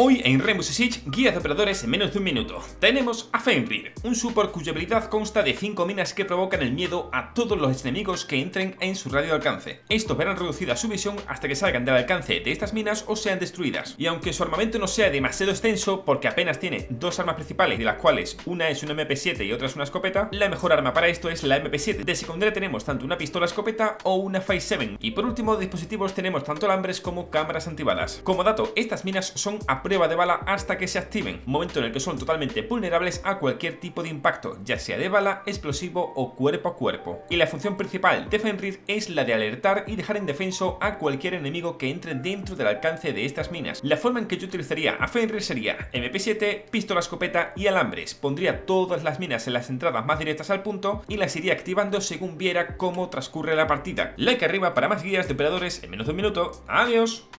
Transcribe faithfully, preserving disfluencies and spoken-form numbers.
Hoy en Rainbow Six Siege, guías de operadores en menos de un minuto. Tenemos a Fenrir, un support cuya habilidad consta de cinco minas que provocan el miedo a todos los enemigos que entren en su radio de alcance. Estos verán reducida su visión hasta que salgan del alcance de estas minas o sean destruidas. Y aunque su armamento no sea demasiado extenso, porque apenas tiene dos armas principales, de las cuales una es una eme pe siete y otra es una escopeta, la mejor arma para esto es la eme pe siete. De secundaria tenemos tanto una pistola escopeta o una Phase siete. Y por último, de dispositivos tenemos tanto alambres como cámaras antibalas. Como dato, estas minas son a prueba de bala hasta que se activen, momento en el que son totalmente vulnerables a cualquier tipo de impacto, ya sea de bala, explosivo o cuerpo a cuerpo. Y la función principal de Fenrir es la de alertar y dejar indefenso a cualquier enemigo que entre dentro del alcance de estas minas. La forma en que yo utilizaría a Fenrir sería eme pe siete, pistola escopeta y alambres. Pondría todas las minas en las entradas más directas al punto y las iría activando según viera cómo transcurre la partida. Like arriba para más guías de operadores en menos de un minuto. Adiós.